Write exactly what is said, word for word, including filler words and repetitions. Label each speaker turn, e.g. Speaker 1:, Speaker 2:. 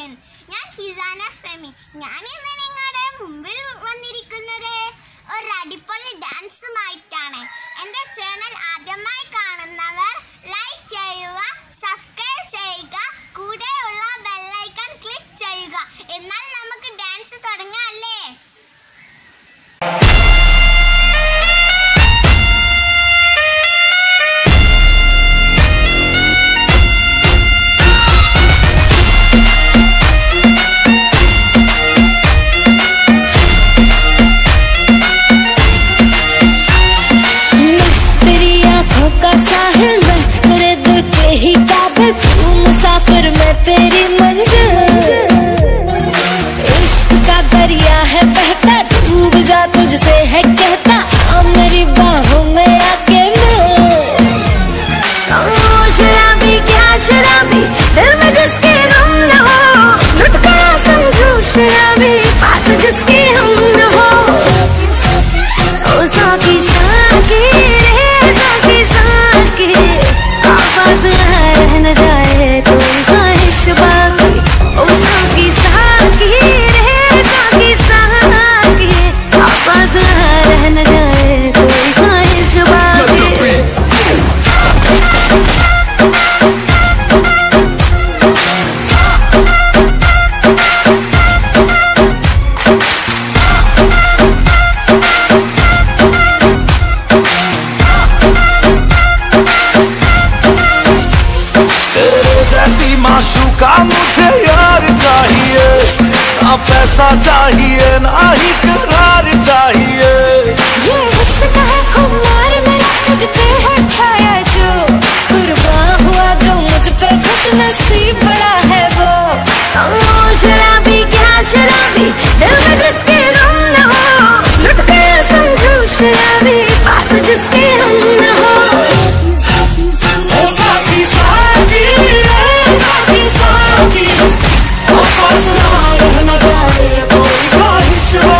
Speaker 1: പറയുന്നു. ഞാൻ ഫിസാന ഫെമി. ഞാൻ ഇന്ന് നിങ്ങളുടെ മുമ്പിൽ വന്നിരിക്കുന്നത് ഒരു അടിപൊളി ഡാൻസുമായിട്ടാണ്. എൻ്റെ ചാനൽ ആദ്യമായി കാണുന്നവർ ലൈക്ക് ചെയ്യുക, സബ്സ്ക്രൈബ് ചെയ്യുക, കൂടെയുള്ള ബെല്ലൈക്കൺ ക്ലിക്ക് ചെയ്യുക. എന്നാൽ നമുക്ക് ഡാൻസ് തുടങ്ങാം അല്ലേ?
Speaker 2: मुसाफिर मैं तेरी मंजिल, इश्क का दरिया है बहता, डूब जा तुझसे है कहता, आ मेरी बाहों में आके मिल। शराबी क्या शराबी, दिल में जिसके गम न हो, लुट गया समझो शराबी, पास जिसके हम न हो। ओ साकी साकी रे साकी साकी, आवाज रह न जाए कोई ख्वाहिश बाकी। ओ साकी साकी रे साकी साकी, आवाज रह न जाए कोई ख्वाहिश बाकी।
Speaker 3: माशूका मुझे यार चाहिए, ना पैसा चाहिए ना ही करार चाहिए।
Speaker 2: ये हुस्न का है खुमार मेरा, तुझ पे है छाया जो, कुर्बान हुआ जो मुझ पे खुश नसीब बड़ा है वो। ओ शराबी क्या शराबी, दिल में जिसके गम न हो, लुट गया समझो शराबी, पास जिसके हम न हो।
Speaker 3: साकी साकी साकी साकी, वापस ना रह न जाए कोई ख्वाहिश।